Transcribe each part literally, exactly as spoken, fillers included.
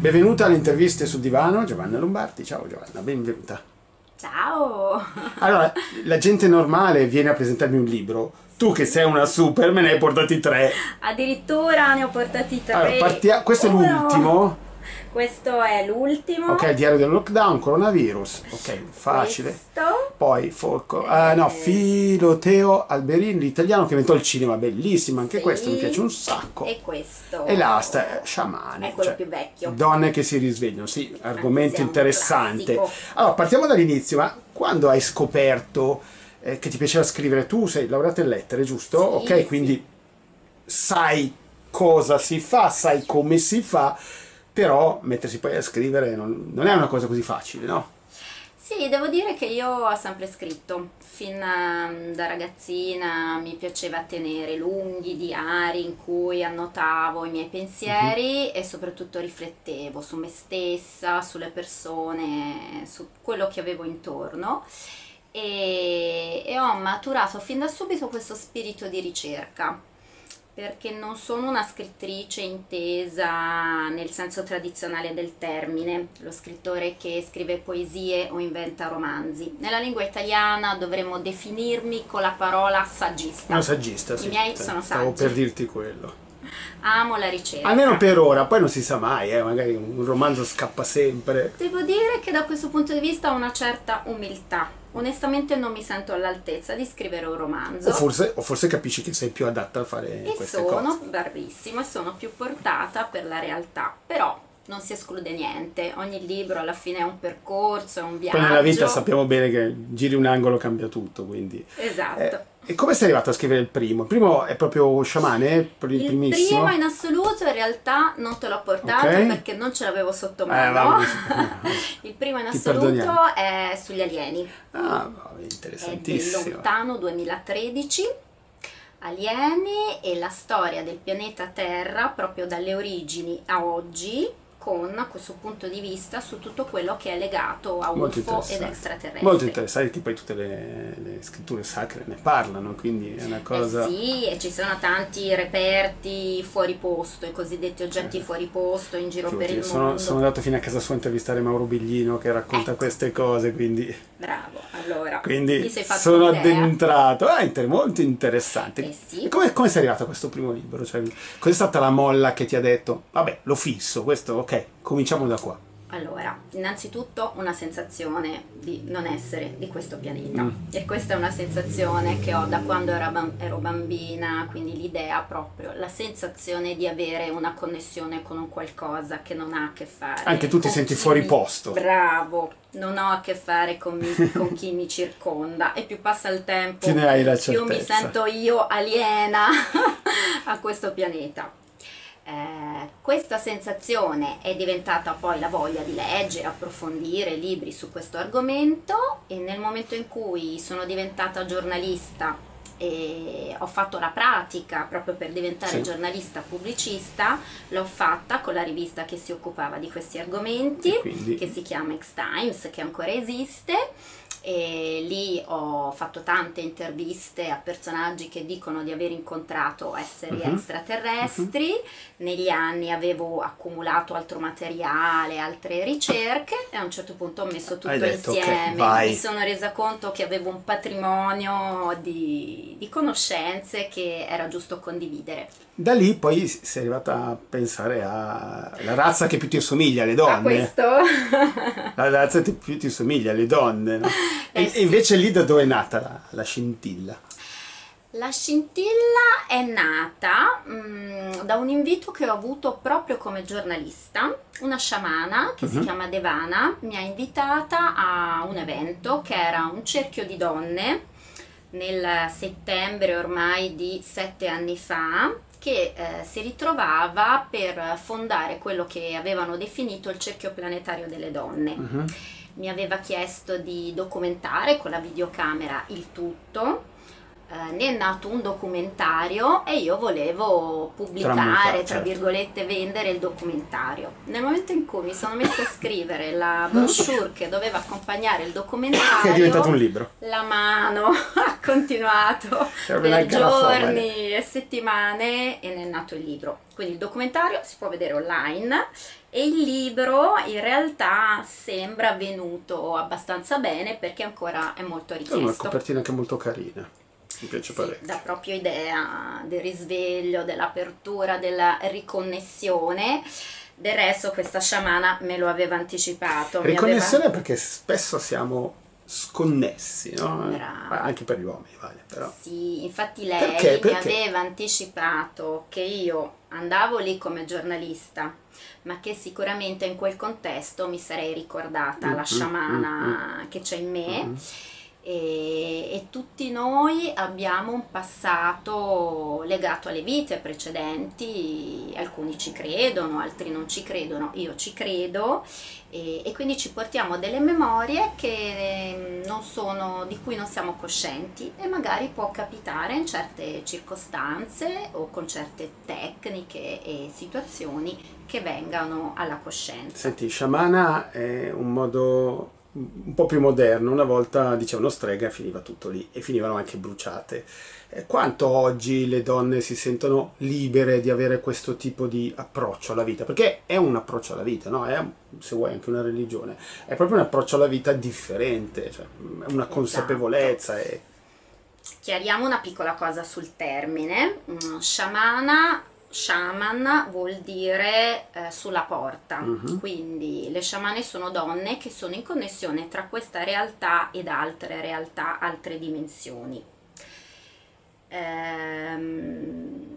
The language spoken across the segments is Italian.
Benvenuta alle interviste sul divano, Giovanna Lombardi. Ciao Giovanna, benvenuta. Ciao! Allora, la gente normale viene a presentarmi un libro. Tu che sei una super, me ne hai portati tre. Addirittura ne ho portati tre. Allora, partia... questo Uno. è l'ultimo. Questo è l'ultimo. Ok, il diario del lockdown, coronavirus. Ok, facile. Questo. Poi, Folco, ah no, Filoteo Alberini, l'italiano che inventò il cinema, bellissimo, anche Sì. questo mi piace un sacco. E questo. E l'asta, sciamane. È quello cioè, più vecchio. Donne che si risvegliano, sì, argomento Sia un interessante. classico. Allora, partiamo dall'inizio, ma quando hai scoperto eh, che ti piaceva scrivere? Tu sei laureata in lettere, giusto? Sì, Ok, sì. quindi sai cosa si fa, sai come si fa, però mettersi poi a scrivere non, non è una cosa così facile, no? Sì, devo dire che io ho sempre scritto. Fin ehm, da ragazzina mi piaceva tenere lunghi diari in cui annotavo i miei pensieri e soprattutto riflettevo su me stessa, sulle persone, su quello che avevo intorno e, e ho maturato fin da subito questo spirito di ricerca. Perché non sono una scrittrice intesa nel senso tradizionale del termine, lo scrittore che scrive poesie o inventa romanzi. Nella lingua italiana dovremmo definirmi con la parola saggista. Una saggista, sì. I miei sono Stavo saggi. per dirti quello. Amo la ricerca. Almeno per ora, poi non si sa mai, eh, magari un romanzo scappa sempre. Devo dire che da questo punto di vista ho una certa umiltà. Onestamente non mi sento all'altezza di scrivere un romanzo. O forse, o forse capisci che sei più adatta a fare E queste sono cose. bravissima e sono più portata per la realtà, però non si esclude niente, ogni libro alla fine è un percorso, è un viaggio. Poi nella vita sappiamo bene che giri un angolo cambia tutto, quindi... Esatto. Eh, e come sei arrivato a scrivere il primo? Il primo è proprio Sciamane, il Il primissimo? primo in assoluto in realtà non te l'ho portato Ok. perché non ce l'avevo sotto Eh, mano. vabbè, Il primo in ti assoluto perdoniamo. è sugli alieni. Ah, vabbè, È del interessantissimo. lontano duemilatredici. Alieni e la storia del pianeta Terra proprio dalle origini a oggi, con questo punto di vista su tutto quello che è legato a Molto U F O ed interessante. extraterrestri. Molto interessante, che poi tutte le, le scritture sacre ne parlano, quindi è una cosa... Eh sì, e ci sono tanti reperti fuori posto, i cosiddetti oggetti Eh. fuori posto in giro per il Sono, mondo. sono andato fino a casa sua a intervistare Mauro Biglino che racconta Ecco. queste cose, quindi, Bravo, allora, quindi ti sei fatto sono un'idea? addentrato. Ah, inter- molto interessante. Eh sì. E come, come sei arrivato a questo primo libro? Cioè, cos'è stata la molla che ti ha detto, vabbè, lo fisso, questo, ok, cominciamo da qua. Allora, innanzitutto una sensazione di non essere di questo pianeta Mm. e questa è una sensazione che ho da quando ero, bam- ero bambina, quindi l'idea proprio, la sensazione di avere una connessione con un qualcosa che non ha a che fare Anche tu ti con senti chi fuori mi- posto. Bravo, non ho a che fare con, mi- con chi mi circonda e più passa il tempo Più ne hai la più mi certezza. sento io aliena a questo pianeta. Eh, questa sensazione è diventata poi la voglia di leggere, approfondire libri su questo argomento e nel momento in cui sono diventata giornalista e ho fatto la pratica proprio per diventare Sì. giornalista pubblicista, l'ho fatta con la rivista che si occupava di questi argomenti, E quindi- che si chiama X-Times, che ancora esiste. E lì ho fatto tante interviste a personaggi che dicono di aver incontrato esseri Mhm. extraterrestri. Negli anni avevo accumulato altro materiale, altre ricerche e a un certo punto ho messo tutto Hai detto, ok, insieme. vai. Mi sono resa conto che avevo un patrimonio di, di conoscenze che era giusto condividere. Da lì poi sei arrivata a pensare alla razza che più ti assomiglia alle A donne. questo La razza che più ti assomiglia alle donne, no? Eh E, sì. e invece lì da dove è nata la, la scintilla? La scintilla è nata mm, da un invito che ho avuto proprio come giornalista. Una sciamana che si Mhm. chiama Devana mi ha invitata a un evento che era un cerchio di donne nel settembre ormai di sette anni fa, che eh, si ritrovava per fondare quello che avevano definito il cerchio planetario delle donne. Mhm. Mi aveva chiesto di documentare con la videocamera il tutto, eh, ne è nato un documentario e io volevo pubblicare, Tramuntare, tra certo. virgolette, vendere il documentario. Nel momento in cui mi sono messa a scrivere la brochure che doveva accompagnare il documentario, Che è diventato un libro. la mano ha continuato Serve per anche la forma, giorni e settimane e ne è nato il libro. Quindi il documentario si può vedere online e il libro in realtà sembra venuto abbastanza bene perché ancora è molto È una richiesto. copertina anche molto carina. Mi piace Sì, parecchio. dà proprio idea del risveglio, dell'apertura, della riconnessione. Del resto questa sciamana me lo aveva anticipato. mi Riconnessione aveva- perché spesso siamo sconnessi, no? Brava. Ma anche per gli uomini, vale, però. Sì, infatti lei Perché? mi Perché? aveva anticipato che io andavo lì come giornalista, ma che sicuramente in quel contesto mi sarei ricordata Mm, la mm, sciamana che c'è in me. Mm. E, e tutti noi abbiamo un passato legato alle vite precedenti, alcuni ci credono, altri non ci credono, io ci credo e, e quindi ci portiamo delle memorie che non sono, di cui non siamo coscienti e magari può capitare in certe circostanze o con certe tecniche e situazioni che vengano alla coscienza. Senti, sciamana è un modo un po' più moderno. Una volta dicevano strega e finiva tutto lì e finivano anche bruciate. Eh, Quanto oggi le donne si sentono libere di avere questo tipo di approccio alla vita? Perché è un approccio alla vita, no? È, se vuoi, anche una religione. È proprio un approccio alla vita differente, cioè è una consapevolezza. E... Chiariamo una piccola cosa sul termine. Mm, Sciamana, shaman vuol dire eh, sulla porta, Mhm. quindi le sciamane sono donne che sono in connessione tra questa realtà ed altre realtà, altre dimensioni. Ehm,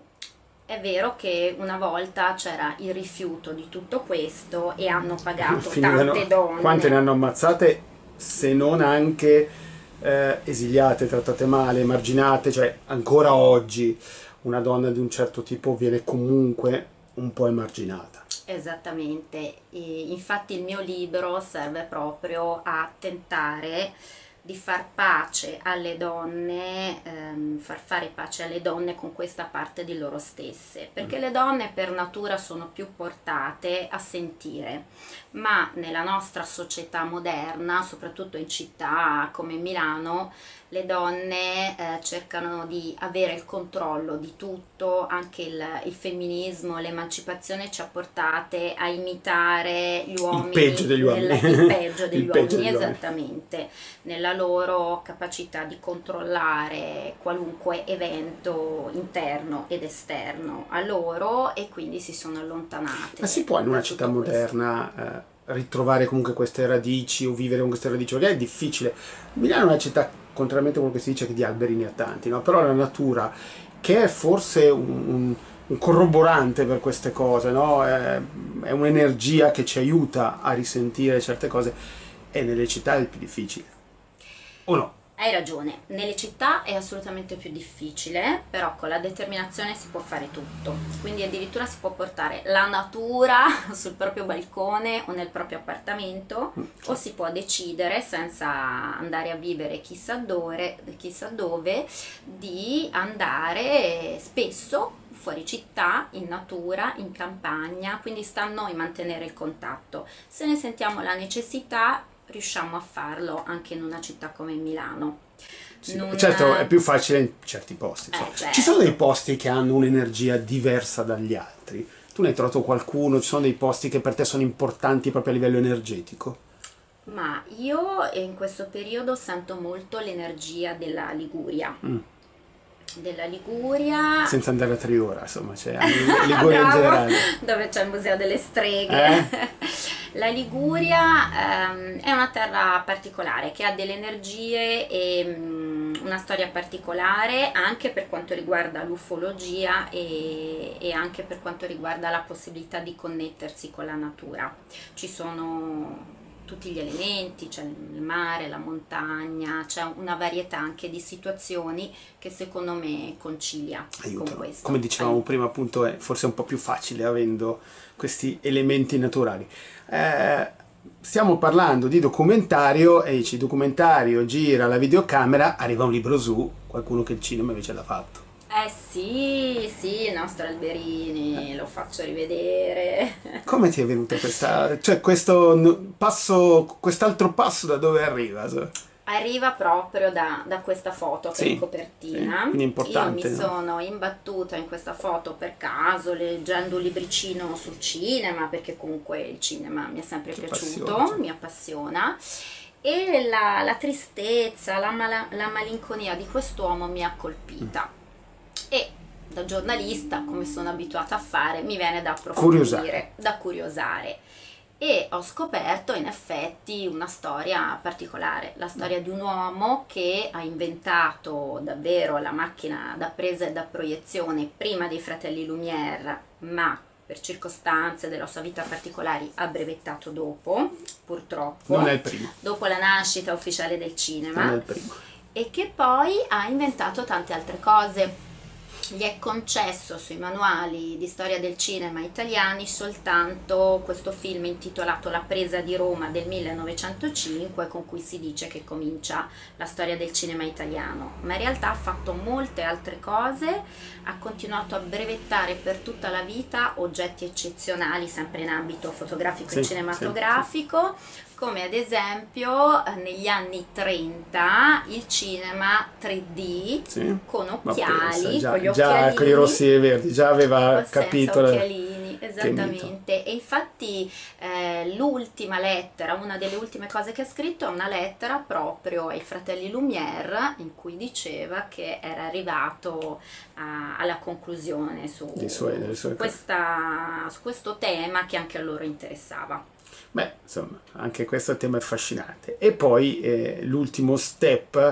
è vero che una volta c'era il rifiuto di tutto questo e hanno pagato Finivano- tante donne. Quante ne hanno ammazzate, se non anche eh, esiliate, trattate male, emarginate, cioè ancora oggi una donna di un certo tipo viene comunque un po' emarginata. Esattamente, e infatti il mio libro serve proprio a tentare di far pace alle donne, ehm, far fare pace alle donne con questa parte di loro stesse, perché le donne per natura sono più portate a sentire, ma nella nostra società moderna, soprattutto in città come Milano, le donne eh, cercano di avere il controllo di tutto, anche il, il femminismo, l'emancipazione ci ha portate a imitare gli uomini, peggio degli uomini. nel- il peggio degli Il peggio uomini, degli uomini. esattamente, nella loro capacità di controllare qualunque evento interno ed esterno a loro e quindi si sono allontanate. Ma si può in una da città tutto questo. moderna eh, ritrovare comunque queste radici o vivere con queste radici? Perché è difficile. Milano è una città, contrariamente a quello che si dice, che di alberi ne ha tanti, no? Però la natura, che è forse un, un- un corroborante per queste cose, no? È, è un'energia che ci aiuta a risentire certe cose, e nelle città è il più difficile. O no? Hai ragione, nelle città è assolutamente più difficile, però con la determinazione si può fare tutto. Quindi addirittura si può portare la natura sul proprio balcone o nel proprio appartamento, o si può decidere, senza andare a vivere chissà dove, chissà dove, di andare spesso fuori città, in natura, in campagna, quindi sta a noi mantenere il contatto. Se ne sentiamo la necessità, riusciamo a farlo anche in una città come Milano. Sì, Non- certo, è più facile in certi posti. insomma. Eh, certo. Ci sono dei posti che hanno un'energia diversa dagli altri? Tu ne hai trovato qualcuno? Ci sono dei posti che per te sono importanti proprio a livello energetico? Ma io in questo periodo sento molto l'energia della Liguria. Mm. Della Liguria. Senza andare a Triora, insomma, c'è anche Liguria in Bravo, generale. dove c'è il Museo delle Streghe. La Liguria ehm, è una terra particolare che ha delle energie e mm, una storia particolare anche per quanto riguarda l'ufologia e, e anche per quanto riguarda la possibilità di connettersi con la natura. Ci sono tutti gli elementi, c'è il mare, la montagna, c'è una varietà anche di situazioni che secondo me concilia con Aiutano. questo. Come dicevamo Aiuta. prima, appunto, è forse un po' più facile avendo questi elementi naturali. Eh, stiamo parlando di documentario e dici documentario, gira la videocamera, arriva un libro su, qualcuno che il cinema invece l'ha fatto. Eh sì, sì, il nostro Alberini, lo faccio rivedere. Come ti è venuta questa, cioè questo n- passo, quest'altro passo da dove arriva? Arriva proprio da, da questa foto che è in Sì, copertina. sì, quindi è importante, Io mi no? sono imbattuta in questa foto per caso, leggendo un libricino sul cinema, perché comunque il cinema mi è sempre Ti piaciuto, appassiona, cioè. mi appassiona. E la, la tristezza, la, mala- la malinconia di quest'uomo mi ha colpita. E da giornalista, come sono abituata a fare, mi viene da approfondire, Curiosare. da curiosare. E ho scoperto in effetti una storia particolare, la storia di un uomo che ha inventato davvero la macchina da presa e da proiezione prima dei fratelli Lumière, ma per circostanze della sua vita particolari ha brevettato dopo, purtroppo, Non è il primo, dopo la nascita ufficiale del non è cinema, il primo. e che poi ha inventato tante altre cose. Gli è concesso sui manuali di storia del cinema italiani soltanto questo film intitolato La presa di Roma del millenovecentocinque, con cui si dice che comincia la storia del cinema italiano, ma in realtà ha fatto molte altre cose, ha continuato a brevettare per tutta la vita oggetti eccezionali, sempre in ambito fotografico Sì, e sì, cinematografico, come ad esempio eh, negli anni trenta il cinema tre D Sì. con Ma occhiali, pensa, già, con gli già occhialini, con i rossi e verdi, già aveva o senza capito la- occhialini, che mito. esattamente. E infatti eh, l'ultima lettera, una delle ultime cose che ha scritto è una lettera proprio ai fratelli Lumière, in cui diceva che era arrivato a- alla conclusione su, Dei suoi- delle su sue cose. questa- su questo tema che anche a loro interessava. Beh, insomma, anche questo tema è affascinante. E poi eh, l'ultimo step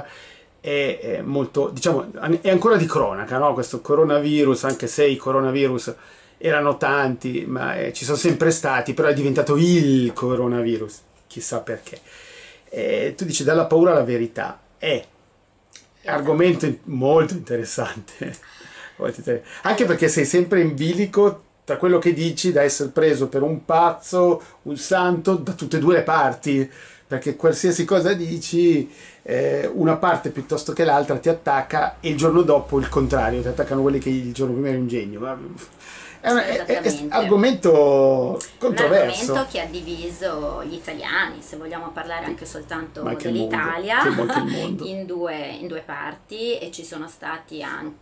è, è molto, diciamo, è ancora di cronaca, no? Questo coronavirus, anche se i coronavirus erano tanti, ma eh, ci sono sempre stati, però è diventato il coronavirus, chissà perché. Eh, tu dici dalla paura alla verità, è argomento in- molto interessante. Molto inter- Anche perché sei sempre in bilico tra quello che dici da essere preso per un pazzo, un santo, da tutte e due le parti, perché qualsiasi cosa dici, eh, una parte piuttosto che l'altra ti attacca e il giorno dopo il contrario, ti attaccano quelli che il giorno prima eri un genio. Ma È un è- è- è Esattamente. argomento Un controverso. argomento che ha diviso gli italiani, se vogliamo parlare anche soltanto Ma anche il mondo, dell'Italia, che molto il mondo. in due, in due parti, e ci sono stati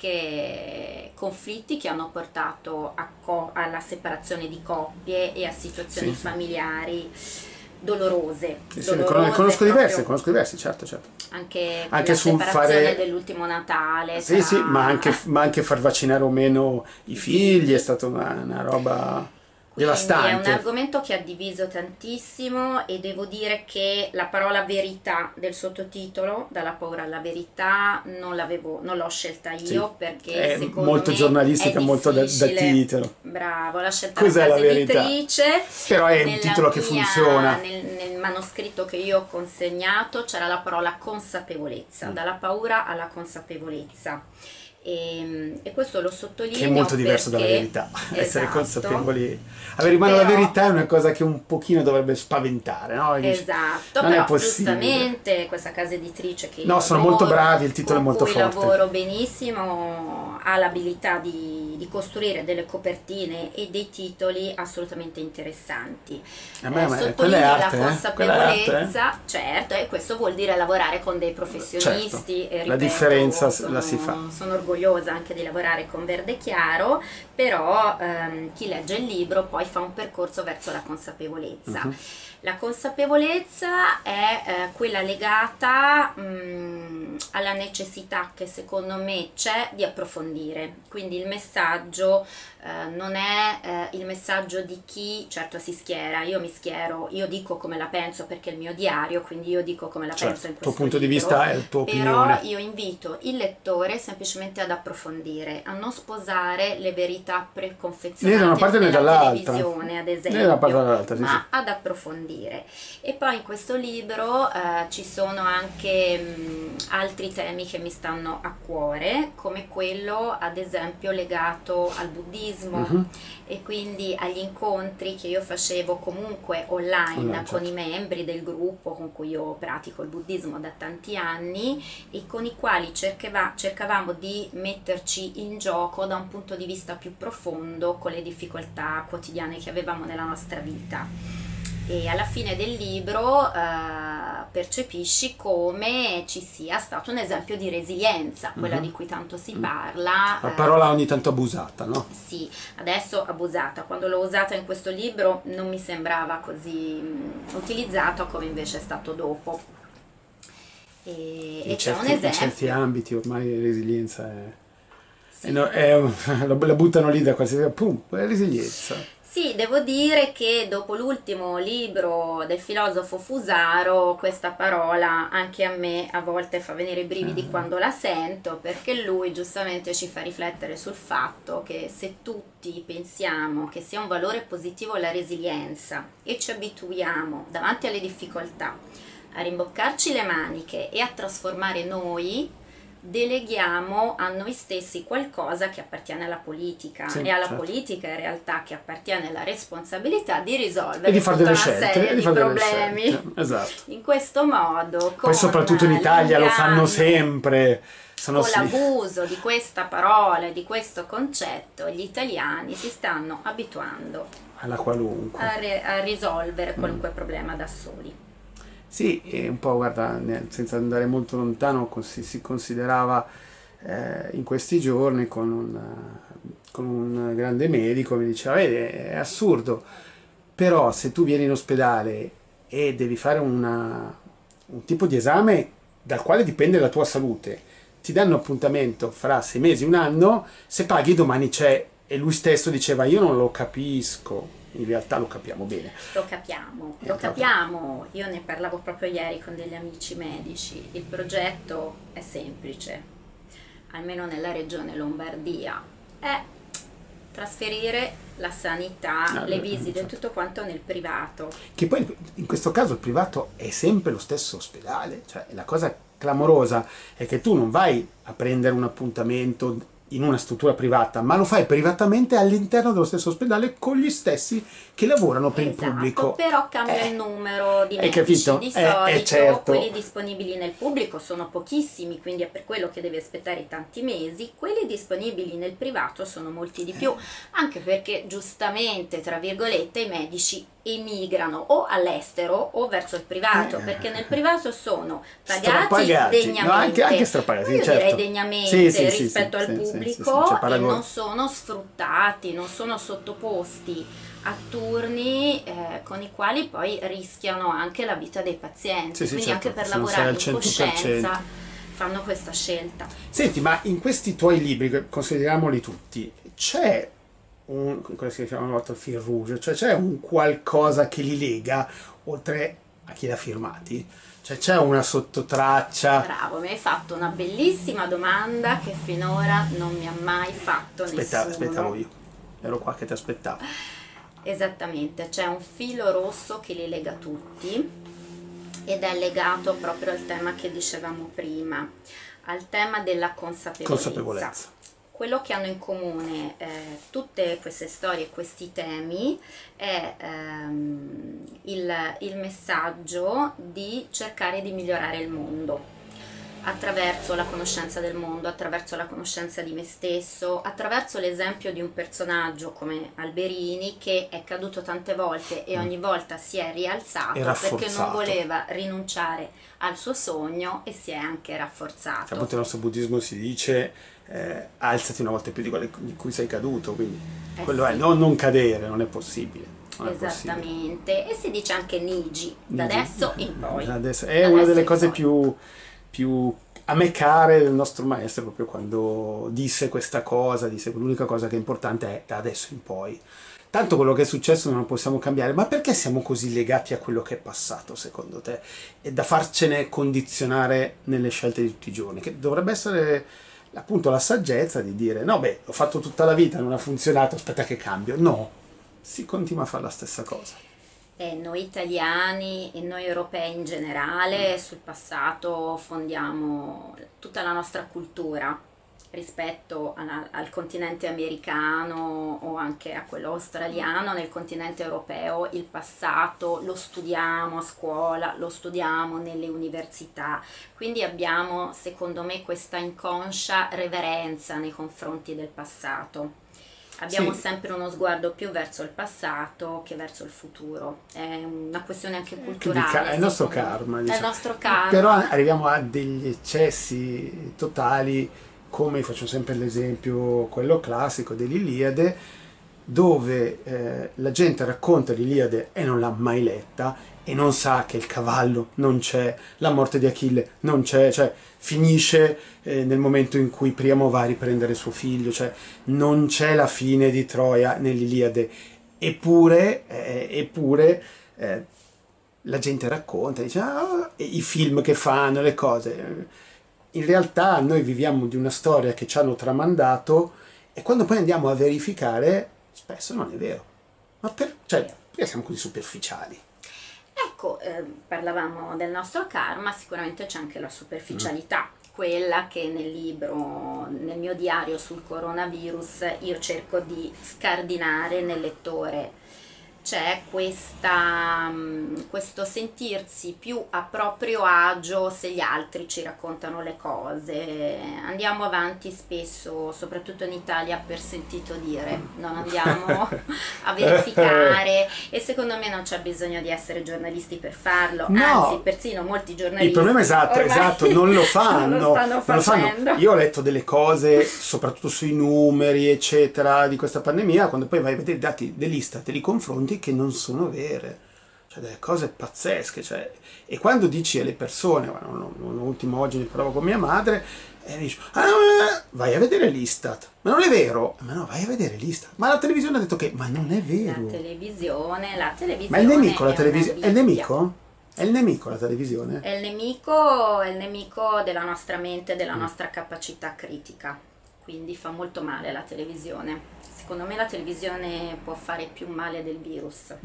anche conflitti che hanno portato a co- alla separazione di coppie e a situazioni Sì, sì. familiari dolorose. Sì, sì, ne dolorose conosco, conosco diverse, proprio. conosco diverse, certo, certo. Anche, Anche la sul separazione fare- dell'ultimo Natale. Sì, sì, tra- ma anche, ma anche far vaccinare o meno i figli è stata una, una roba Quindi è un devastante. argomento che ha diviso tantissimo, e devo dire che la parola verità del sottotitolo, dalla paura alla verità, non l'avevo, non l'ho scelta io, Sì, perché è secondo molto me giornalistica, è molto da- da difficile. titolo. Bravo, l'ha scelta Cos'è la la casa verità? editrice. Però è un Nella titolo che mia- funziona. Nel, nel manoscritto che io ho consegnato c'era la parola consapevolezza, Mm. dalla paura alla consapevolezza. E, e questo lo sottolineo Che è molto diverso dalla perché- verità. Essere Esatto. consapevoli. Avere in mano la Però- verità è una cosa che un pochino dovrebbe spaventare, no? E dici, Esatto, non è però possibile. giustamente questa casa editrice che io No, sono adoro, molto bravi, il titolo è con molto cui forte. lavoro benissimo, ha l'abilità di, di costruire delle copertine e dei titoli assolutamente interessanti. A me- Eh, a me- sottolineo quella è arte, la eh? Quella è arte, eh? consapevolezza, certo, e questo vuol dire lavorare con dei professionisti. Certo, e la ripeto, differenza sono, la si fa. Sono orgogliosa anche di lavorare con Verde Chiaro, però ehm, chi legge il libro poi fa un percorso verso la consapevolezza. Mhm. La consapevolezza è eh, quella legata mh, alla necessità che secondo me c'è di approfondire, quindi il messaggio eh, non è eh, il messaggio di chi certo si schiera, io mi schiero, io dico come la penso perché è il mio diario, quindi io dico come la Certo, penso in il tuo questo punto di libro. vista è la tua Però opinione. io invito il lettore semplicemente ad approfondire, a non sposare le verità Né preconfezionate da una parte né della dall'altra. televisione, ad Né da una parte esempio, né dall'altra, sì, ma ad approfondire. E poi in questo libro eh, ci sono anche mh, altri temi che mi stanno a cuore, come quello ad esempio legato al buddismo, Mhm. e quindi agli incontri che io facevo comunque online, Online, con certo. i membri del gruppo con cui io pratico il buddismo da tanti anni e con i quali cercava- cercavamo di metterci in gioco da un punto di vista più profondo con le difficoltà quotidiane che avevamo nella nostra vita. E alla fine del libro eh, percepisci come ci sia stato un esempio di resilienza, quella di cui tanto si parla. La eh, parola ogni tanto abusata, no? sì, adesso abusata. Quando l'ho usata in questo libro non mi sembrava così mm, utilizzata come invece è stato dopo. E, In e c'è un certi, in certi esempio. ambiti ormai la resilienza è... è Sì. no- è un- la la buttano lì da qualsiasi... Pum, è resilienza. Sì, devo dire che dopo l'ultimo libro del filosofo Fusaro, questa parola anche a me a volte fa venire i brividi quando la sento, perché lui giustamente ci fa riflettere sul fatto che se tutti pensiamo che sia un valore positivo la resilienza e ci abituiamo davanti alle difficoltà a rimboccarci le maniche e a trasformare noi, deleghiamo a noi stessi qualcosa che appartiene alla politica Sì, e alla certo. politica in realtà che appartiene alla responsabilità di E risolvere di fare tutta delle una scelte, serie e di di fare delle problemi. scelte. Esatto. In questo modo, con Poi soprattutto in Italia lo fanno l'inganno, sempre. Sono con sì. l'abuso di questa parola e di questo concetto, gli italiani si stanno abituando Alla qualunque. a, re- a risolvere qualunque problema da soli. Sì, e un po', guarda, ne- senza andare molto lontano, così si considerava eh, in questi giorni con un, eh, con un grande medico, mi diceva, "Vedi, è assurdo, però se tu vieni in ospedale e devi fare una- un tipo di esame dal quale dipende la tua salute, ti danno appuntamento fra sei mesi, un anno, se paghi domani c'è." E lui stesso diceva, io non lo capisco, in realtà lo capiamo bene. Lo capiamo, Eh, lo proprio. capiamo. Io ne parlavo proprio ieri con degli amici medici. Il progetto è semplice, almeno nella regione Lombardia, è trasferire la sanità, Ah, le eh, visite e certo. tutto quanto nel privato. Che poi in questo caso il privato è sempre lo stesso ospedale, cioè la cosa clamorosa è che tu non vai a prendere un appuntamento in una struttura privata, ma lo fai privatamente all'interno dello stesso ospedale con gli stessi che lavorano per il Esatto, pubblico. però cambia Eh, il numero di hai medici. capito? Di Eh, eh, solito certo. quelli disponibili nel pubblico sono pochissimi, quindi è per quello che devi aspettare tanti mesi. Quelli disponibili nel privato sono molti di più, anche perché giustamente, tra virgolette, i medici emigrano o all'estero o verso il privato, Eh. perché nel privato sono pagati Strapagati. degnamente. No, anche, anche strapagati, Ma io certo. direi degnamente Sì, sì, sì, rispetto sì, al sì, sì, sì, pubblico sì, c'è e paragone. non sono sfruttati, non sono sottoposti a turni eh, con i quali poi rischiano anche la vita dei pazienti, Sì, sì, quindi certo, anche per se non sei lavorare al in cento per cento. coscienza fanno questa scelta. Senti, ma in questi tuoi libri, consideriamoli tutti, c'è un, quello che si chiama una volta il fil rouge, cioè c'è un qualcosa che li lega, oltre a chi l'ha firmati? Cioè c'è una sottotraccia? Bravo, mi hai fatto una bellissima domanda che finora non mi ha mai fatto Aspetta, nessuno. aspettavo io, ero qua che ti aspettavo. Esattamente, c'è un filo rosso che li lega tutti ed è legato proprio al tema che dicevamo prima, al tema della consapevolezza. Consapevolezza. Quello che hanno in comune eh, tutte queste storie e questi temi è ehm, il, il messaggio di cercare di migliorare il mondo attraverso la conoscenza del mondo, attraverso la conoscenza di me stesso, attraverso l'esempio di un personaggio come Alberini che è caduto tante volte e ogni volta si è rialzato E perché non rafforzato. voleva rinunciare al suo sogno e si è anche rafforzato. Appunto nel nostro buddismo si dice eh, alzati una volta più di quelle di cui sei caduto, quindi Eh quello è, sì. no, non cadere, non è possibile. Non è possibile. Esattamente, e si dice anche Niji, da adesso in poi. Adesso- è Da una adesso delle in cose poi. più, più a me care del nostro maestro, proprio quando disse questa cosa, disse che l'unica cosa che è importante è da adesso in poi. Tanto quello che è successo non lo possiamo cambiare, ma perché siamo così legati a quello che è passato, secondo te? E da farcene condizionare nelle scelte di tutti i giorni, che dovrebbe essere appunto la saggezza di dire no, beh, l'ho fatto tutta la vita, non ha funzionato, aspetta che cambio. No, si continua a fare la stessa cosa. E noi italiani e noi europei in generale sul passato fondiamo tutta la nostra cultura rispetto a- al continente americano o anche a quello australiano. Nel continente europeo il passato lo studiamo a scuola, lo studiamo nelle università, quindi abbiamo, secondo me, questa inconscia reverenza nei confronti del passato. Abbiamo Sì, sempre uno sguardo più verso il passato che verso il futuro. È una questione anche che di ca- culturale, è il nostro secondo me. karma, È il diciamo. nostro Però karma. arriviamo a degli eccessi totali, come faccio sempre l'esempio, quello classico dell'Iliade, dove eh, la gente racconta l'Iliade e non l'ha mai letta e non sa che il cavallo non c'è, la morte di Achille non c'è, cioè finisce eh, nel momento in cui Priamo va a riprendere suo figlio, cioè non c'è la fine di Troia nell'Iliade. Eppure, eh, eppure eh, la gente racconta, dice, "Ah", e i film che fanno, le cose. In realtà noi viviamo di una storia che ci hanno tramandato e quando poi andiamo a verificare, spesso non è vero. Ma per, cioè, perché siamo così superficiali? Ecco, eh, parlavamo del nostro karma, sicuramente c'è anche la superficialità, quella che nel libro, nel mio diario sul coronavirus, io cerco di scardinare nel lettore. C'è questa, mm, questo sentirsi più a proprio agio se gli altri ci raccontano le cose. Andiamo avanti spesso, soprattutto in Italia, per sentito dire, non andiamo a verificare, e secondo me non c'è bisogno di essere giornalisti per farlo, anzi, No, persino molti il problema è giornalisti esatto, ormai esatto, non lo non lo fanno, stanno non lo fanno. facendo. Io ho letto delle cose, soprattutto sui numeri, eccetera, di questa pandemia, quando poi vai a vedere i dati dell'Istat e li confronti, che non sono vere. Cioè, delle cose pazzesche. Cioè, e quando dici alle persone, ma non, non, l'ultimo oggi ne parlavo con mia madre, e dici, "Ah, vai a vedere l'Istat. Ma non è vero. Ma no, vai a vedere l'Istat. Ma la televisione ha detto che, ma non è La vero. televisione, la Ma è il televisione nemico la è una televisione? È il biblia. nemico? È il nemico la televisione? È il nemico, è il nemico della nostra mente, della nostra capacità critica. Quindi fa molto male la televisione. Secondo me la televisione può fare più male del virus.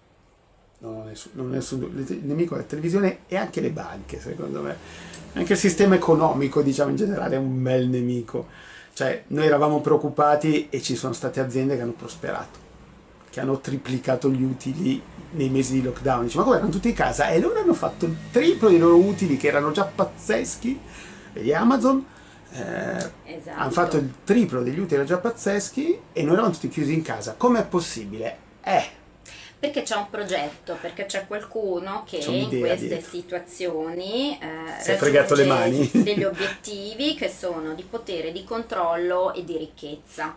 No, non è, su- non è su- il nemico è la televisione e anche le banche, secondo me. Anche il sistema economico, diciamo in generale, è un bel nemico. Cioè, noi eravamo preoccupati e ci sono state aziende che hanno prosperato, che hanno triplicato gli utili nei mesi di lockdown. Dice, ma come erano tutti in casa? E loro hanno fatto il triplo dei loro utili, che erano già pazzeschi. Vedi Amazon, eh, hanno fatto Esatto. il triplo degli utili, erano già pazzeschi, e noi eravamo tutti chiusi in casa. Com'è possibile? Eh, Perché c'è un progetto, perché c'è qualcuno che c'è in un'idea queste dietro. situazioni eh, Si è fregato le raggiunge mani. degli obiettivi che sono di potere, di controllo e di ricchezza.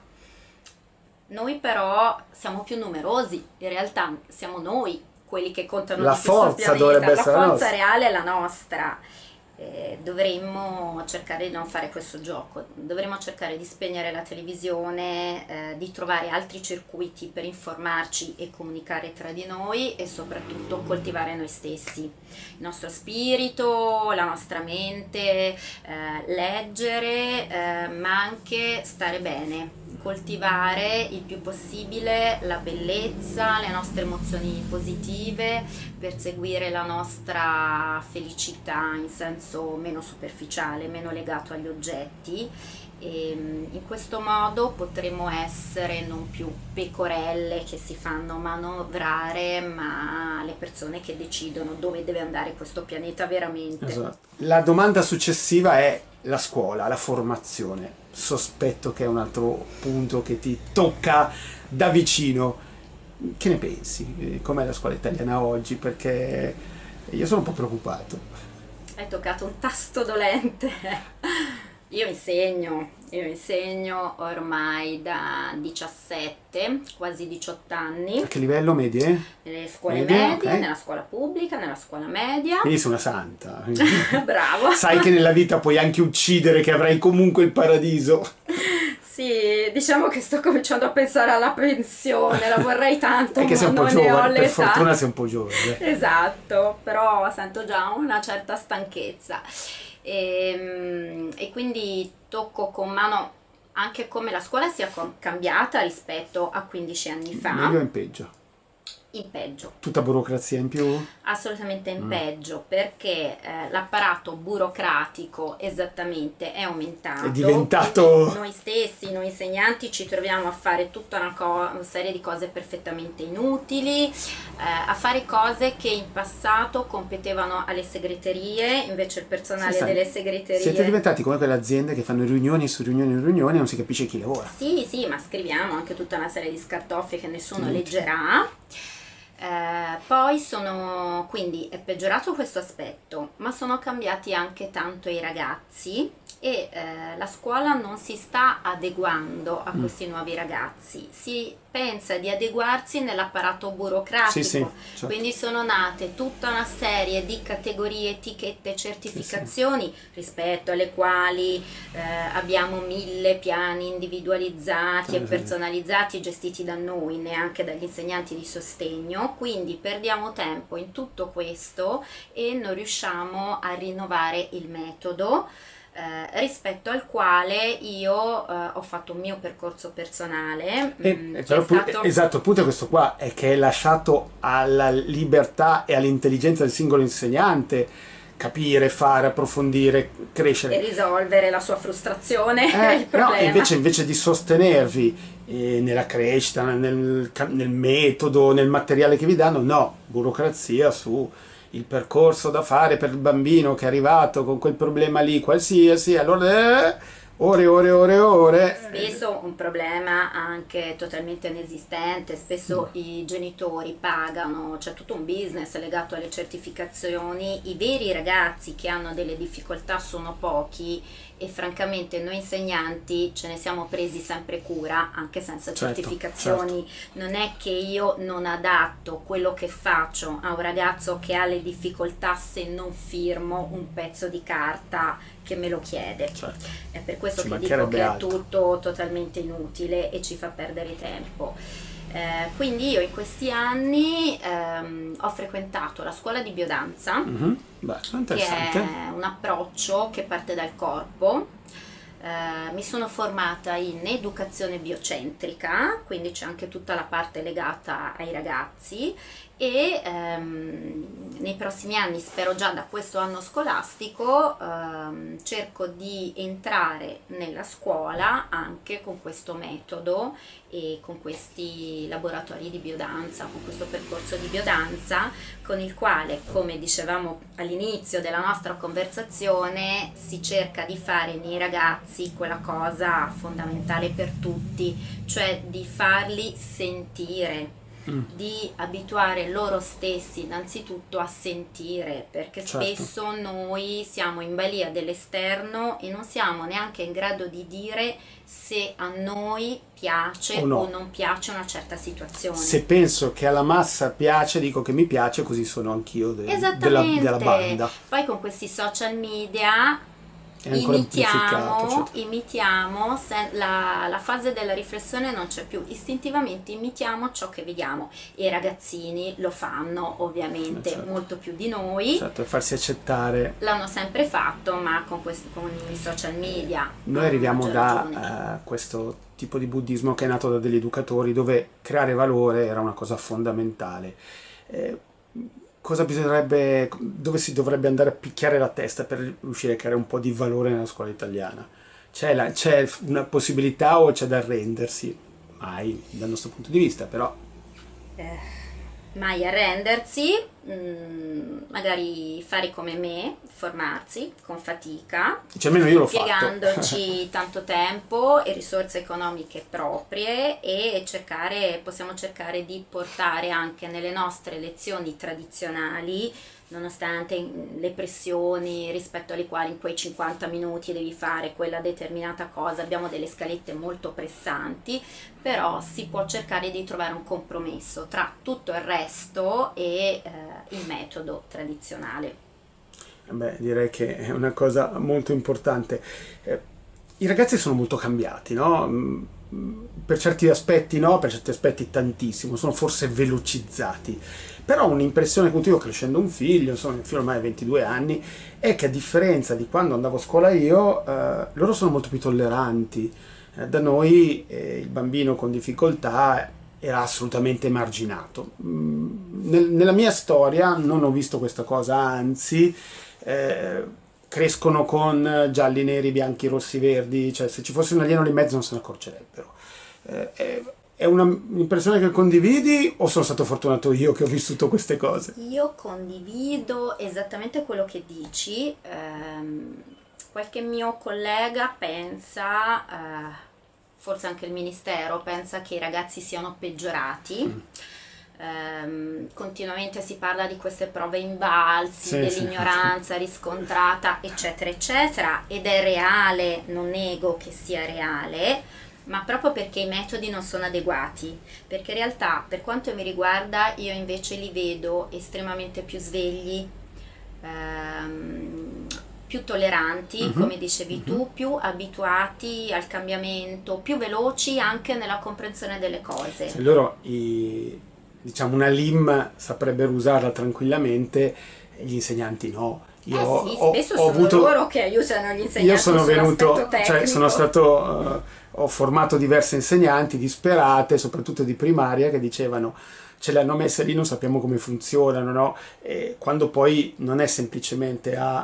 Noi però siamo più numerosi, in realtà siamo noi quelli che contano La di più sul forza dovrebbe pianeta, la essere la forza nostra. reale è la nostra. Eh, dovremmo cercare di non fare questo gioco, dovremmo cercare di spegnere la televisione, eh, di trovare altri circuiti per informarci e comunicare tra di noi e soprattutto coltivare noi stessi, il nostro spirito, la nostra mente, eh, leggere, eh, ma anche stare bene, coltivare il più possibile la bellezza, le nostre emozioni positive, perseguire la nostra felicità in senso meno superficiale, meno legato agli oggetti. E in questo modo potremo essere non più pecorelle che si fanno manovrare, ma le persone che decidono dove deve andare questo pianeta veramente. Esatto. La domanda successiva è la scuola, la formazione. Sospetto che è un altro punto che ti tocca da vicino. Che ne pensi? Eh, Com'è la scuola italiana oggi? Perché io sono un po' preoccupato. Hai toccato un tasto dolente. Io insegno, io insegno ormai da diciassette, quasi diciotto anni, A che livello medie? nelle scuole Medie, medie, ok. nella scuola pubblica, nella scuola media. Quindi sei una santa. Bravo. Sai che nella vita puoi anche uccidere, che avrai comunque il paradiso. Sì, diciamo che sto cominciando a pensare alla pensione, la vorrei tanto, Perché ma sei un po' non ne ho giovane, per l'età. fortuna sei un po' giovane. Esatto, però sento già una certa stanchezza. E, e quindi tocco con mano anche come la scuola sia com- cambiata rispetto a quindici anni fa. Meglio o in peggio? In peggio. Tutta burocrazia in più? Assolutamente in Mm. peggio, perché eh, l'apparato burocratico esattamente è aumentato. È diventato... Quindi noi stessi, noi insegnanti, ci troviamo a fare tutta una, co- una serie di cose perfettamente inutili, eh, a fare cose che in passato competevano alle segreterie, invece il personale Sì, sai, delle segreterie... siete diventati come quelle aziende che fanno riunioni su riunioni su riunioni e non si capisce chi lavora. Sì, sì, ma scriviamo anche tutta una serie di scartoffie che nessuno Sì. leggerà. Eh, poi sono, quindi è peggiorato questo aspetto, ma sono cambiati anche tanto i ragazzi e eh, la scuola non si sta adeguando a Mm. questi nuovi ragazzi, si pensa di adeguarsi nell'apparato burocratico, Sì, sì, certo. quindi sono nate tutta una serie di categorie, etichette, certificazioni rispetto alle quali eh, abbiamo mille piani individualizzati Sì, e sì. personalizzati gestiti da noi, neanche dagli insegnanti di sostegno, quindi perdiamo tempo in tutto questo e non riusciamo a rinnovare il metodo. Eh, rispetto al quale io eh, ho fatto un mio percorso personale, E- mm, e che è però pu- stato... esatto, il punto è questo qua, è che è lasciato alla libertà e all'intelligenza del singolo insegnante capire, fare, approfondire, e crescere. risolvere la sua frustrazione è il Eh, no, problema. invece, invece di sostenervi eh, nella crescita, nel, nel metodo, nel materiale che vi danno, no, burocrazia su il percorso da fare per il bambino che è arrivato con quel problema lì, qualsiasi, allora eh, ore, ore, ore, ore. Spesso un problema anche totalmente inesistente, spesso i genitori pagano, c'è tutto un business legato alle certificazioni, i veri ragazzi che hanno delle difficoltà sono pochi e francamente noi insegnanti ce ne siamo presi sempre cura anche senza Certo, certificazioni. Non è che io non adatto quello che faccio a un ragazzo che ha le difficoltà se non firmo un pezzo di carta che me lo chiede. Certo. È per questo Ci che dico mancherebbe che è altro. tutto totalmente inutile e ci fa perdere tempo. Eh, quindi io in questi anni ehm, ho frequentato la scuola di biodanza, Mhm. Beh, che interessante. è un approccio che parte dal corpo. Eh, mi sono formata in educazione biocentrica, quindi c'è anche tutta la parte legata ai ragazzi e ehm, nei prossimi anni, spero già da questo anno scolastico, ehm, cerco di entrare nella scuola anche con questo metodo e con questi laboratori di biodanza, con questo percorso di biodanza con il quale, come dicevamo all'inizio della nostra conversazione, si cerca di fare nei ragazzi quella cosa fondamentale per tutti, cioè di farli sentire, Mm. di abituare loro stessi innanzitutto a sentire, perché Certo. spesso noi siamo in balia dell'esterno e non siamo neanche in grado di dire se a noi piace O no. o non piace una certa situazione. Se penso che alla massa piace, dico che mi piace, così sono anch'io de- della, Esattamente. della banda. Poi con questi social media È ancora imitiamo, amplificato, certo. imitiamo se- la, la fase della riflessione non c'è più, istintivamente imitiamo ciò che vediamo. I ragazzini lo fanno ovviamente Eh, certo. molto più di noi, Certo, farsi accettare. l'hanno sempre fatto, ma con, questi, con i social media Noi a arriviamo maggior ragione. da eh, questo tipo di buddismo che è nato da degli educatori, dove creare valore era una cosa fondamentale. Eh, cosa bisognerebbe, dove si dovrebbe andare a picchiare la testa per riuscire a creare un po' di valore nella scuola italiana? C'è, la- c'è una possibilità o c'è da arrendersi? Mai, dal nostro punto di vista, però. Eh, mai arrendersi, mm, magari fare come me, formarsi con fatica, Cioè, almeno io l'ho fatto. impiegandoci tanto tempo e risorse economiche proprie e cercare, possiamo cercare di portare anche nelle nostre lezioni tradizionali, nonostante le pressioni rispetto alle quali in quei cinquanta minuti devi fare quella determinata cosa, abbiamo delle scalette molto pressanti, però si può cercare di trovare un compromesso tra tutto il resto e eh, il metodo tradizionale. Beh, direi che è una cosa molto importante. Eh, I ragazzi sono molto cambiati, no? Mm, Per certi aspetti no, per certi aspetti tantissimo, sono forse velocizzati. Però un'impressione che ho avuto io crescendo un figlio, insomma, mio figlio ormai ha ventidue anni, è che a differenza di quando andavo a scuola io, eh, loro sono molto più tolleranti. Eh, da noi eh, il bambino con difficoltà era assolutamente emarginato. Mm, nel- nella mia storia non ho visto questa cosa, anzi, eh, crescono con gialli, neri, bianchi, rossi, verdi, cioè se ci fosse un alieno lì in mezzo non se ne accorgerebbero. Eh, è, è un'impressione che condividi o sono stato fortunato io che ho vissuto queste cose? Io condivido esattamente quello che dici. Ehm, qualche mio collega pensa, eh, forse anche il ministero, pensa che i ragazzi siano peggiorati. Ehm, continuamente si parla di queste prove invalsi, Sì, sì. dell'ignoranza riscontrata, eccetera, eccetera, ed è reale, non nego che sia reale, ma proprio perché i metodi non sono adeguati, perché in realtà, per quanto mi riguarda, io invece li vedo estremamente più svegli, ehm, più tolleranti, Mhm. come dicevi tu, più abituati al cambiamento, più veloci anche nella comprensione delle cose. Se loro, i- diciamo, una L I M saprebbero usarla tranquillamente, e gli insegnanti no. Io Eh ho, sì, ho- spesso ho sono avuto, loro che aiutano gli insegnanti io sono sull'aspetto venuto, cioè tecnico. sono stato, eh, ho formato diverse insegnanti disperate, soprattutto di primaria, che dicevano ce le hanno messe lì, non sappiamo come funzionano, no? E quando poi non è semplicemente a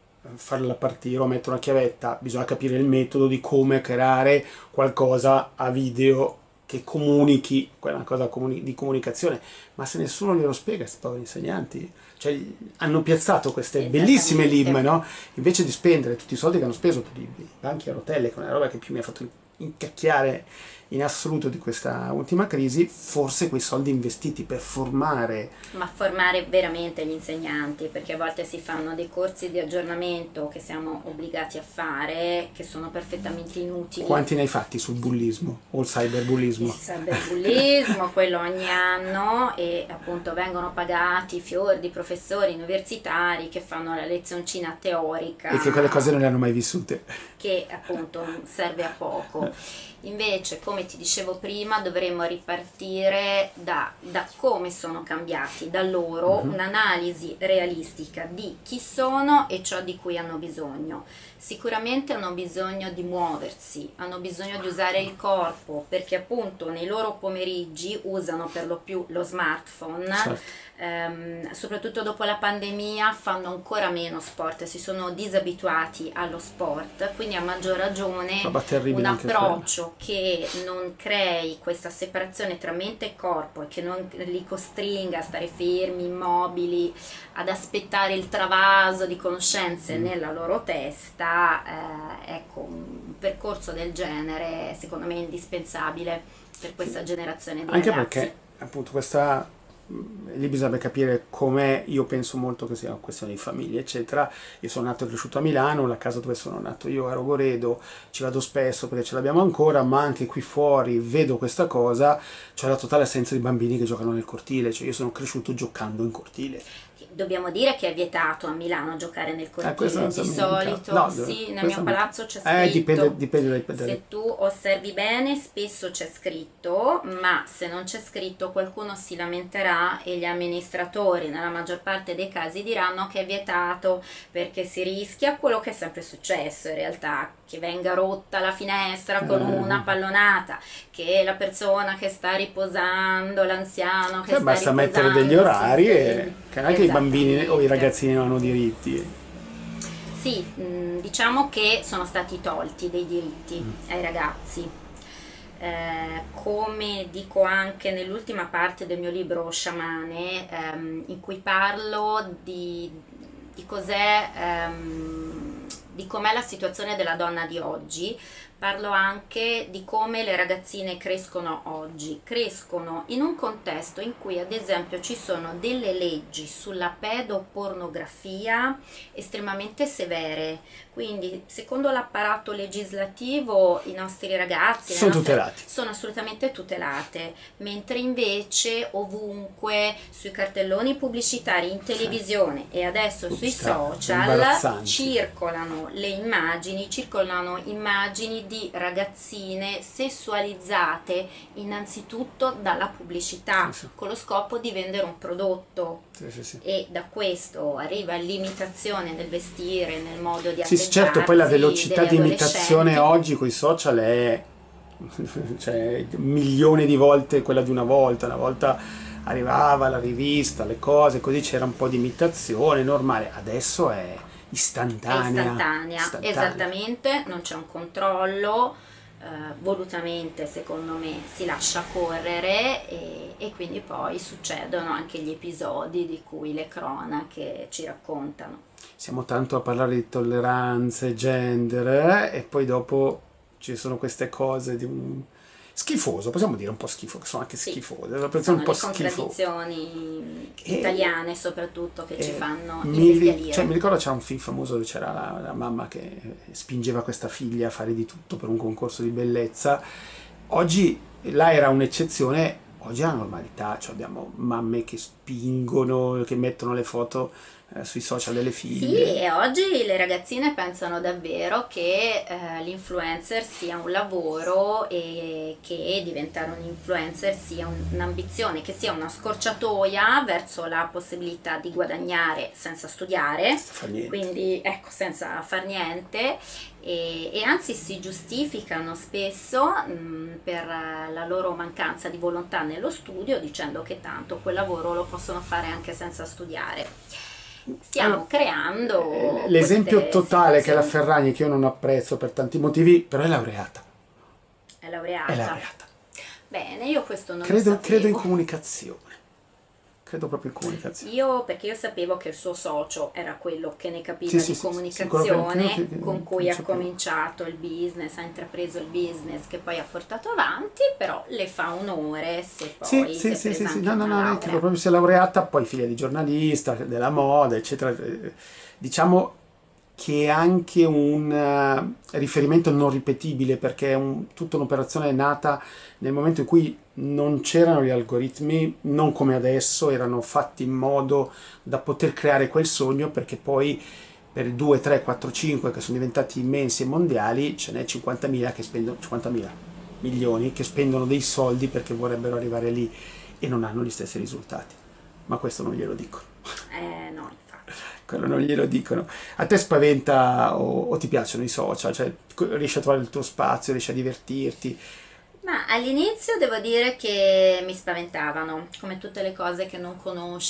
farla partire o mettere una chiavetta, bisogna capire il metodo di come creare qualcosa a video che comunichi, quella cosa comuni- di comunicazione, ma se nessuno glielo spiega, questi poveri insegnanti, cioè hanno piazzato queste bellissime L I M, Esattamente. no? Invece di spendere tutti i soldi che hanno speso per i banchi a rotelle, che è una roba che più mi ha fatto incacchiare in assoluto di questa ultima crisi, forse quei soldi investiti per formare. Ma formare veramente gli insegnanti, perché a volte si fanno dei corsi di aggiornamento che siamo obbligati a fare, che sono perfettamente inutili. Quanti ne hai fatti sul bullismo o il Il cyberbullismo? cyberbullismo, quello ogni anno, e appunto vengono pagati fior di professori universitari che fanno la lezioncina teorica E che quelle cose non le hanno mai vissute. che appunto serve a poco. Invece, come ti dicevo prima, dovremmo ripartire da, da come sono cambiati, da loro, un'analisi realistica di chi sono e ciò di cui hanno bisogno. Sicuramente hanno bisogno di muoversi, hanno bisogno di usare il corpo, perché appunto nei loro pomeriggi usano per lo più lo smartphone. Certo. Ehm, soprattutto dopo la pandemia fanno ancora meno sport, si sono disabituati allo sport, quindi a maggior ragione Roba terribile un anche quella. approccio che non crei questa separazione tra mente e corpo e che non li costringa a stare fermi, immobili, ad aspettare il travaso di conoscenze Mm. nella loro testa. Eh, ecco, un percorso del genere secondo me è indispensabile per questa generazione di Anche ragazzi. perché appunto questa lì bisogna capire com'è. Io penso molto che sia una questione di famiglia eccetera. Io sono nato e cresciuto a Milano, la casa dove sono nato io a Rogoredo, ci vado spesso perché ce l'abbiamo ancora, ma anche qui fuori vedo questa cosa, cioè la totale assenza di bambini che giocano nel cortile, cioè io sono cresciuto giocando in cortile. Dobbiamo dire che è vietato a Milano giocare nel Eh, questo cortile, non di so mica. solito No, sì, nel questo mio no. palazzo c'è Eh, scritto. dipende, dipende dai pedali. Se tu osservi bene, spesso c'è scritto, ma se non c'è scritto qualcuno si lamenterà e gli amministratori nella maggior parte dei casi diranno che è vietato perché si rischia quello che è sempre successo in realtà, che venga rotta la finestra con Eh. una pallonata, che la persona che sta riposando, l'anziano che Eh, sta basta riposando mettere degli si orari e svegli. che anche i bambini o i Esattamente. ragazzini non hanno diritti. Sì, mh, diciamo che sono stati tolti dei diritti ai ragazzi. Eh, come dico anche nell'ultima parte del mio libro Sciamane, ehm, in cui parlo di, di cos'è, ehm, di com'è la situazione della donna di oggi, parlo anche di come le ragazzine crescono oggi. Crescono in un contesto in cui, ad esempio, ci sono delle leggi sulla pedopornografia estremamente severe. Quindi, secondo l'apparato legislativo, i nostri ragazzi le Sono nostre- tutelati. sono assolutamente tutelate, mentre invece ovunque sui cartelloni pubblicitari in televisione e adesso sui Pubblicità social imbarazzanti. circolano le immagini, circolano immagini di ragazzine sessualizzate innanzitutto dalla pubblicità, Sì, sì. con lo scopo di vendere un prodotto. Sì, sì, sì. E da questo arriva l'imitazione del vestire nel modo di Sì, sì, certo, poi la atteggiarsi velocità delle di imitazione adolescenti. oggi con i social è cioè, milioni di volte quella di una volta. Una volta arrivava la rivista, le cose, così c'era un po' di imitazione, normale. Adesso è È istantanea. istantanea, istantanea. esattamente, non c'è un controllo, eh, volutamente secondo me si lascia correre e, e quindi poi succedono anche gli episodi di cui le cronache ci raccontano. Siamo tanto a parlare di tolleranze, gender, eh, e poi dopo ci sono queste cose di un schifoso, possiamo dire un po' schifo, che sono anche Sì, schifose, una persona sono un po' le schifo. contraddizioni E- italiane soprattutto che ci e fanno mi, ri- imbestialire. cioè, mi ricordo c'era un film famoso dove c'era la, la mamma che spingeva questa figlia a fare di tutto per un concorso di bellezza. Oggi là era un'eccezione, oggi è la normalità, cioè abbiamo mamme che spingono, che mettono le foto eh, sui social delle Sì, figlie. e oggi le ragazzine pensano davvero che eh, l'influencer sia un lavoro e che diventare un influencer sia un- un'ambizione, che sia una scorciatoia verso la possibilità di guadagnare senza studiare, Senza far niente. quindi ecco, senza far niente, e, e anzi si giustificano spesso mh, per eh, la loro mancanza di volontà nello studio dicendo che tanto quel lavoro lo possono fare anche senza studiare. Stiamo Allora, creando eh, l'esempio queste totale che è la situazioni. Ferragni, che io non apprezzo per tanti motivi, però è laureata. È È laureata. laureata. Bene, io questo non lo Credo, credo in sapevo. comunicazione. Credo proprio in comunicazione. Io, perché io sapevo che il suo socio era quello che ne capiva Sì, di sì, sì, sì, comunicazione, sì, quello che- che- con che cui non ha sapevo. cominciato il business, ha intrapreso il business che poi ha portato avanti, però le fa onore se Sì, poi sì, si è sì, presa sì, sì, anche no, no, una no, lei laurea. credo proprio sia laureata, poi figlia di giornalista, della moda, eccetera. Eh, Diciamo che è anche un eh, riferimento non ripetibile, perché è un- tutta un'operazione nata nel momento in cui non c'erano gli algoritmi, non come adesso, erano fatti in modo da poter creare quel sogno, perché poi per i due, tre, quattro, cinque che sono diventati immensi e mondiali, ce n'è cinquantamila che spendono, cinquantamila milioni che spendono dei soldi perché vorrebbero arrivare lì e non hanno gli stessi risultati. Ma questo non glielo dicono. Eh no, infatti. Quello non glielo dicono. A te spaventa o, o ti piacciono i social? Cioè, riesci a trovare il tuo spazio, riesci a divertirti? Ma all'inizio devo dire che mi spaventavano, come tutte le cose che non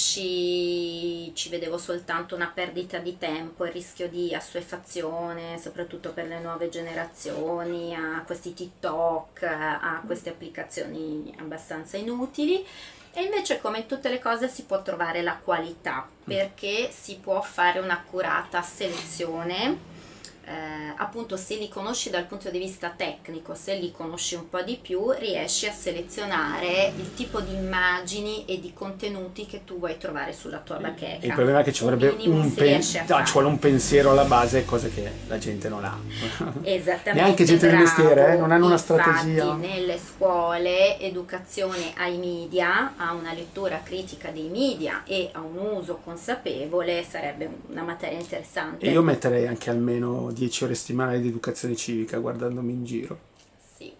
conosci, ci vedevo soltanto una perdita di tempo, il rischio di assuefazione, soprattutto per le nuove generazioni, a questi TikTok, a queste applicazioni abbastanza inutili. E invece, come in tutte le cose, si può trovare la qualità, perché si può fare un'accurata selezione. Eh, appunto, se li conosci dal punto di vista tecnico, se li conosci un po' di più, riesci a selezionare il tipo di immagini e di contenuti che tu vuoi trovare sulla tua bacheca. Il problema è che ci Un vorrebbe minimo un, si pen- riesce a no, fare. ci vuole un pensiero alla base, cose che la gente non ha. Esattamente, Neanche gente del bravo. mestiere, eh, non hanno una Infatti, strategia. nelle scuole, educazione ai media, a una lettura critica dei media e a un uso consapevole sarebbe una materia interessante. E io metterei anche almeno dieci ore settimanali di educazione civica guardandomi in giro. Sì.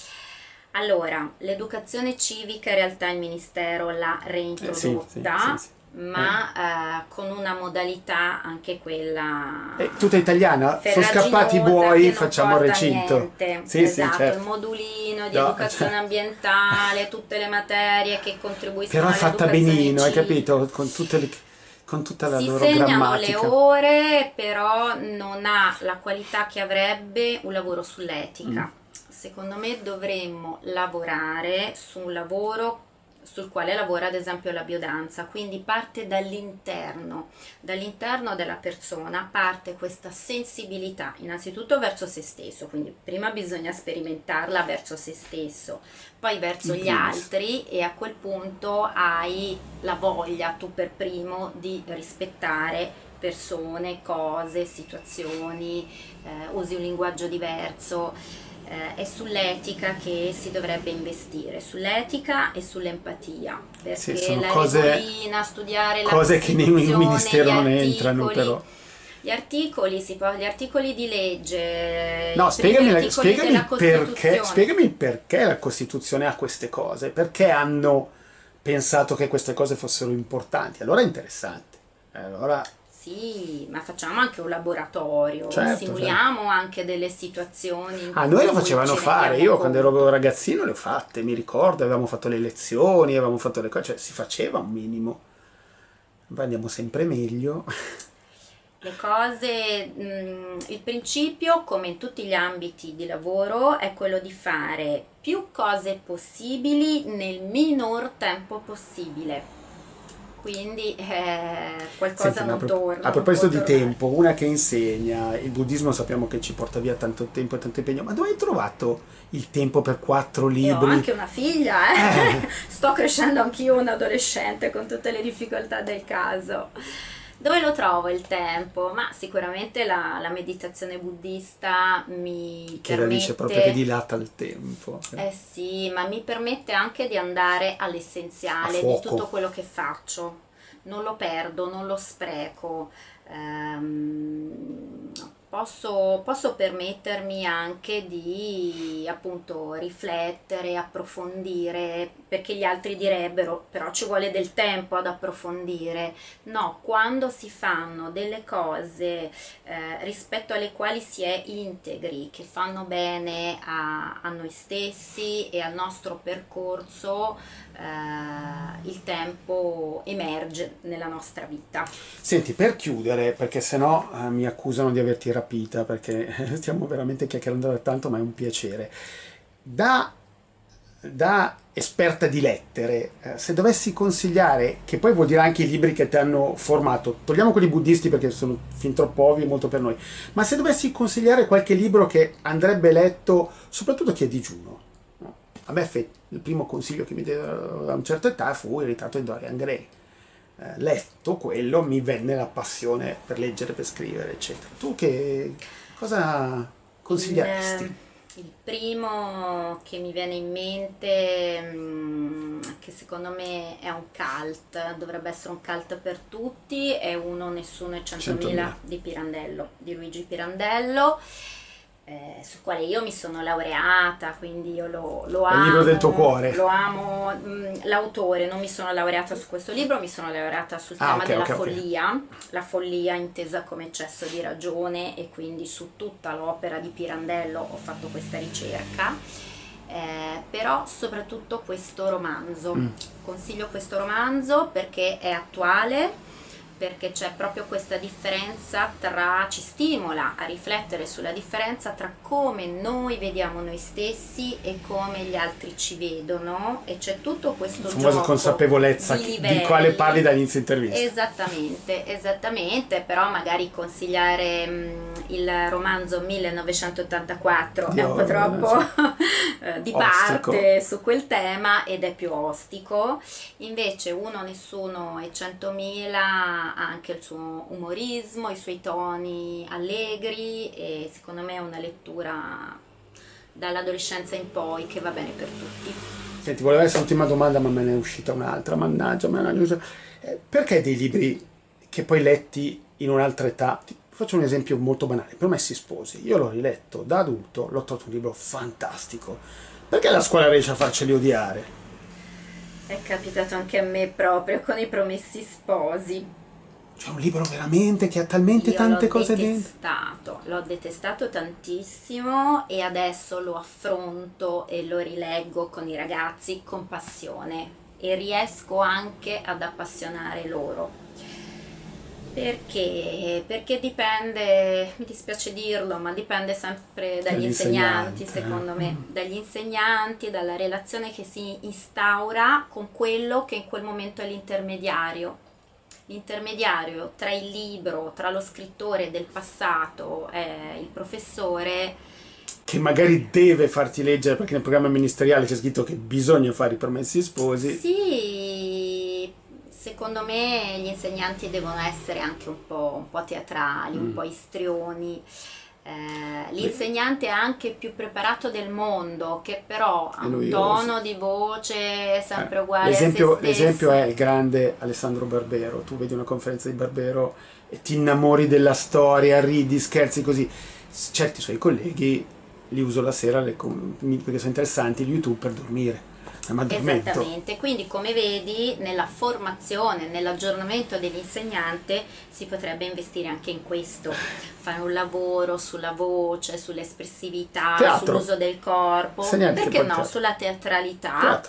Allora, l'educazione civica in realtà il Ministero l'ha Eh, sì, reintrodotta, sì, sì, sì. ma eh, con una modalità anche quella Eh, tutta italiana? Sono ferraginosa, scappati i che buoi, non facciamo il porta recinto. niente. Sì, sì, Esatto, certo. il modulino di No, educazione cioè- ambientale, tutte le materie che contribuiscono Però è fatta all'educazione benino, hai civica. capito? Con tutte le, con tutta la Si loro segnano le grammatica. ore, però non ha la qualità che avrebbe un lavoro sull'etica. Secondo me dovremmo lavorare su un lavoro sul quale lavora ad esempio la biodanza, quindi parte dall'interno, dall'interno della persona parte questa sensibilità innanzitutto verso se stesso, quindi prima bisogna sperimentarla verso se stesso, poi verso In gli primis. altri e a quel punto hai la voglia tu per primo di rispettare persone, cose, situazioni, eh, usi un linguaggio diverso. Eh, è sull'etica che si dovrebbe investire, sull'etica e sull'empatia, perché Sì, sono la cose- regolina, studiare la Cose che nei- in un Costituzione, ministero gli non articoli, entrano, però. gli articoli, si può- gli articoli di legge, No, i primi spiegami, la- articoli spiegami della il perché, Costituzione. spiegami il perché la Costituzione ha queste cose, perché hanno pensato che queste cose fossero importanti. Allora è interessante. Allora, Sì, ma facciamo anche un laboratorio, Certo, simuliamo anche delle situazioni in Ah, noi lo cui facevano ci fare, rendiamo io quando conto. ero ragazzino le ho fatte, mi ricordo, avevamo fatto le lezioni, avevamo fatto le cose, cioè si faceva un minimo. Poi andiamo sempre meglio. Le cose, mh, il principio, come in tutti gli ambiti di lavoro, è quello di fare più cose possibili nel minor tempo possibile. Quindi eh, qualcosa Senti, ma a, non pro- torna, a non può proposito di tornare. tempo, una che insegna, il buddismo sappiamo che ci porta via tanto tempo e tanto impegno, ma dove hai trovato il tempo per quattro E ho libri? anche una figlia, Eh, eh. Sto crescendo anch'io un adolescente con tutte le difficoltà del caso. Dove lo trovo il tempo? Ma sicuramente la, la meditazione buddista mi che la dice proprio che permette, dilata il tempo, eh sì, ma mi permette anche di andare a all'essenziale di tutto fuoco. quello che faccio. Non lo perdo, non lo spreco. Ehm, posso, posso permettermi anche di appunto riflettere, approfondire, perché gli altri direbbero, però ci vuole del tempo ad approfondire. No, quando si fanno delle cose eh, rispetto alle quali si è integri, che fanno bene a, a noi stessi e al nostro percorso, eh, il tempo emerge nella nostra vita. Senti, per chiudere, perché sennò eh, mi accusano di averti rapita, perché stiamo veramente chiacchierando da tanto, ma è un piacere. Da, da esperta di lettere, eh, se dovessi consigliare, che poi vuol dire anche i libri che ti hanno formato, togliamo quelli buddisti perché sono fin troppo ovvi e molto per noi, ma se dovessi consigliare qualche libro che andrebbe letto, soprattutto chi è digiuno, no? A me fe- il primo consiglio che mi diedero a una certa età fu Il ritratto di Dorian Gray. Eh, letto quello mi venne la passione per leggere, per scrivere, eccetera. Tu che cosa Il, consiglieresti? il primo che mi viene in mente, mm, che secondo me è un cult, dovrebbe essere un cult per tutti, è Uno, Nessuno e Centomila centomila. di Pirandello, di Luigi Pirandello, eh, sul quale io mi sono laureata, quindi io lo, lo È il libro del tuo amo, cuore. lo amo, mm, l'autore, non mi sono laureata su questo libro, mi sono laureata sul Ah, tema ok, della ok, ok. follia, la follia intesa come eccesso di ragione, e quindi su tutta l'opera di Pirandello ho fatto questa ricerca. Eh, però soprattutto questo romanzo, Mm. consiglio questo romanzo perché è attuale, perché c'è proprio questa differenza tra, ci stimola a riflettere sulla differenza tra come noi vediamo noi stessi e come gli altri ci vedono, e c'è tutto La questo famosa gioco consapevolezza di che- di quale parli livelli. dall'inizio intervista. Esattamente, esattamente, però magari consigliare mh, il romanzo millenovecentottantaquattro Di è un po' Orwell, troppo sì. eh, di Ostico. parte su quel tema ed è più ostico. Invece Uno, Nessuno e Centomila ha anche il suo umorismo, i suoi toni allegri, e secondo me è una lettura dall'adolescenza in poi che va bene per tutti. Senti, voleva essere l'ultima domanda, ma me ne è uscita un'altra. Mannaggia, mannaggia. Eh, Perché dei libri che poi letti in un'altra età? Ti faccio un esempio molto banale. Promessi Sposi. Io l'ho riletto da adulto, l'ho trovato un libro fantastico. Perché la scuola riesce a farceli odiare? È capitato anche a me proprio con I Promessi Sposi. C'è un libro veramente che ha talmente Io l'ho tante cose dentro. detestato, l'ho detestato tantissimo, e adesso lo affronto e lo rileggo con i ragazzi con passione, e riesco anche ad appassionare loro. Perché? Perché dipende, mi dispiace dirlo, ma dipende sempre dagli insegnanti, Dell'insegnante. secondo Eh. me, dagli insegnanti, dalla relazione che si instaura con quello che in quel momento è l'intermediario. L'intermediario tra il libro, tra lo scrittore del passato e il professore. Che magari deve farti leggere perché nel programma ministeriale c'è scritto che bisogna fare i promessi sposi. Sì, secondo me gli insegnanti devono essere anche un po', un po' teatrali, un po' istrioni. Eh, l'insegnante è anche più preparato del mondo, che però ha È un noioso. tono di voce sempre Eh, uguale a se L'esempio, l'esempio stesso. è il grande Alessandro Barbero. Tu vedi una conferenza di Barbero e ti innamori della storia, ridi, scherzi così. Certi suoi colleghi li uso la sera le com- perché sono interessanti, gli YouTube per dormire. Ma addormento. Esattamente, quindi come vedi nella formazione, nell'aggiornamento dell'insegnante si potrebbe investire anche in questo, fare un lavoro sulla voce, sull'espressività, Teatro. sull'uso del corpo, Insegnanti che perché poi no, teatro. sulla teatralità. Teatro.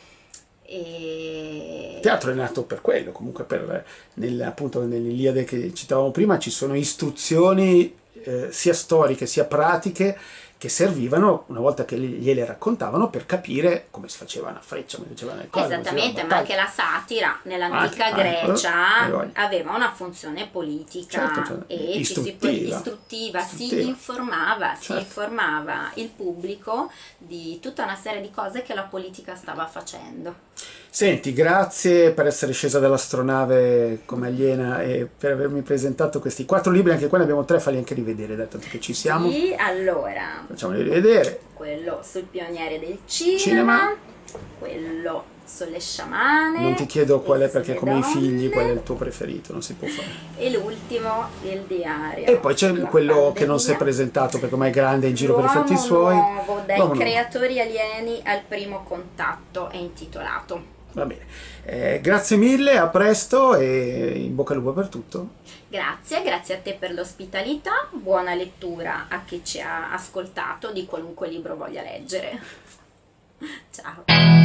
E... Il teatro è nato per quello, comunque per, nel, appunto nell'Iliade che citavamo prima ci sono istruzioni eh, sia storiche sia pratiche che servivano, una volta che gliele raccontavano, per capire come si faceva una freccia, come si faceva le cose. Esattamente, ma anche la satira nell'antica Anche, Grecia anche, aveva una funzione politica. Certo, certo. E Istruttiva. ci si, istruttiva, si Istruttiva. informava, Certo. si informava il pubblico di tutta una serie di cose che la politica stava facendo. Senti, grazie per essere scesa dall'astronave come aliena e per avermi presentato questi quattro libri, anche qua ne abbiamo tre, falli anche rivedere, dai, tanto che ci siamo. Sì, allora, Facciamoli rivedere. quello sul pioniere del cinema, Cinema. quello sulle sciamane. Non ti chiedo qual è e perché sulle come i figli donne, qual è il tuo preferito, non si può fare. e l'ultimo, il diario. E poi c'è La quello che non si è pandemia. presentato perché ormai è grande, è in giro per i fatti L'uomo suoi. nuovo, dai L'uomo nuovo. creatori alieni al primo contatto, è intitolato. Va bene. Eh, grazie mille, a presto e in bocca al lupo per tutto. Grazie, grazie a te per l'ospitalità, buona lettura a chi ci ha ascoltato di qualunque libro voglia leggere. Ciao.